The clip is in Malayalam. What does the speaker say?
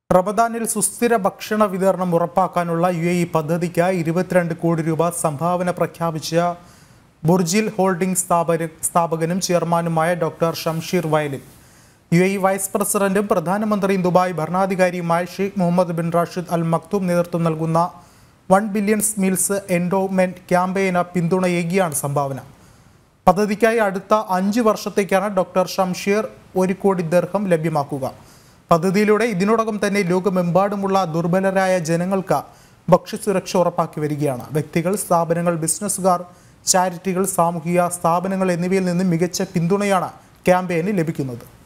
റമദാനിൽ സുസ്ഥിര ഭക്ഷണ വിതരണം ഉറപ്പാക്കാനുള്ള UAE പദ്ധതിക്ക് 22 കോടി രൂപ സംഭാവന പ്രഖ്യാപിച്ച ബുർജിൽ ഹോൾഡിംഗ് സ്ഥാപകനും ചെയർമാനുമായ doctor Shamsheer Vayalil. UAE vice പ്രസിഡന്റും പ്രധാനമന്ത്രിയും ദുബായ് ഭരണാധികാരിയുമായ Sheikh Mohammed bin Rashid Al Maktoum നേതൃത്വം നൽകുന്ന 1 ബില്യൺ മീൽസ് എൻഡോമെന്റ് ക്യാമ്പയിന് പിന്തുണയേകിയാണ് സംഭാവന. പദ്ധതിക്കായി അടുത്ത 5 വർഷത്തേക്കാണ് ഡോക്ടർ ഷംഷീർ 1 കോടി ദിർഹം ലഭ്യമാക്കുക. പദ്ധതിയിലൂടെ ഇതിനോടകം തന്നെ ലോകമെമ്പാടുമുള്ള ദുർബലരായ ജനങ്ങൾക്ക് ഭക്ഷ്യസുരക്ഷ ഉറപ്പാക്കി വരികയാണ്. വ്യക്തികൾ, സ്ഥാപനങ്ങൾ, ബിസിനസ്സുകാർ, ചാരിറ്റികൾ, സാമൂഹിക സ്ഥാപനങ്ങൾ എന്നിവയിൽ നിന്ന് മികച്ച പിന്തുണയാണ് ക്യാമ്പയിന് ലഭിക്കുന്നത്.